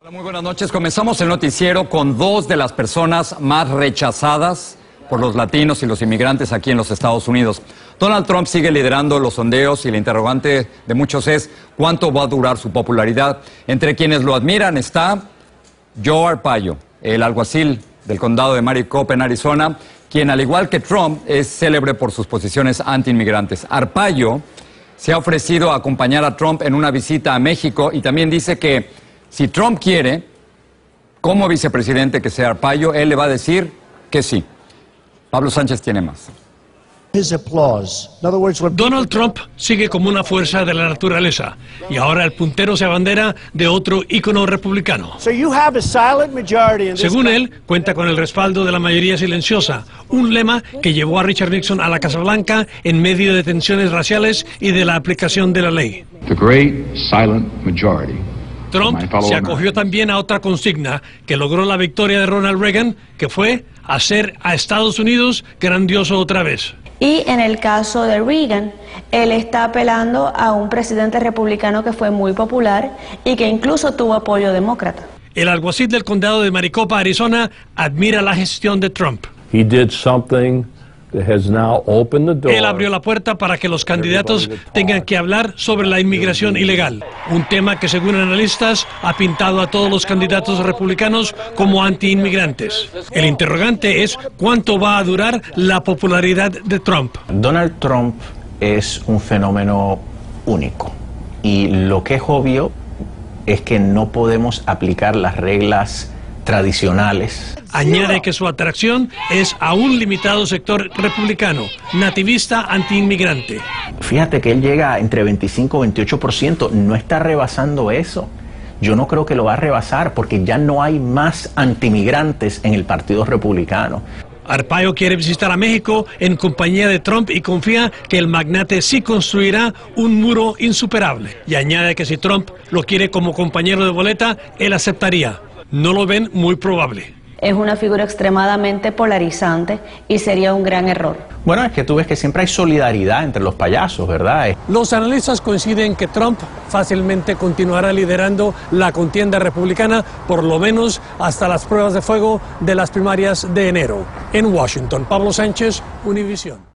Hola, muy buenas noches. Comenzamos el noticiero con dos de las personas más rechazadas por los latinos y los inmigrantes aquí en los Estados Unidos. Donald Trump sigue liderando los sondeos y la interrogante de muchos es ¿cuánto va a durar su popularidad? Entre quienes lo admiran está Joe Arpaio, el alguacil del condado de Maricopa en Arizona, quien al igual que Trump es célebre por sus posiciones anti-inmigrantes. Arpaio se ha ofrecido a acompañar a Trump en una visita a México y también dice que si Trump quiere, como vicepresidente que sea Arpaio, él le va a decir que sí. Pablo Sánchez tiene más. Donald Trump sigue como una fuerza de la naturaleza y ahora el puntero se abandera de otro ícono republicano. Según él, cuenta con el respaldo de la mayoría silenciosa, un lema que llevó a Richard Nixon a la Casa Blanca en medio de tensiones raciales y de la aplicación de la ley. Trump se acogió también a otra consigna que logró la victoria de Ronald Reagan, que fue hacer a Estados Unidos grandioso otra vez. Y en el caso de Reagan, él está apelando a un presidente republicano que fue muy popular y que incluso tuvo apoyo demócrata. El alguacil del condado de Maricopa, Arizona, admira la gestión de Trump. Él abrió la puerta para que los candidatos tengan que hablar sobre la inmigración ilegal, un tema que según analistas ha pintado a todos los candidatos republicanos como anti-inmigrantes. El interrogante es cuánto va a durar la popularidad de Trump. Donald Trump es un fenómeno único y lo que es obvio es que no podemos aplicar las reglas tradicionales. Añade que su atracción es a un limitado sector republicano, nativista, antiinmigrante. Fíjate que él llega entre 25 y 28%, no está rebasando eso. Yo no creo que lo va a rebasar porque ya no hay más antiinmigrantes en el Partido Republicano. Arpaio quiere visitar a México en compañía de Trump y confía que el magnate sí construirá un muro insuperable. Y añade que si Trump lo quiere como compañero de boleta, él aceptaría. No lo ven muy probable. Es una figura extremadamente polarizante y sería un gran error. Bueno, es que tú ves que siempre hay solidaridad entre los payasos, ¿verdad? Los analistas coinciden que Trump fácilmente continuará liderando la contienda republicana, por lo menos hasta las pruebas de fuego de las primarias de enero. En Washington, Pablo Sánchez, Univisión.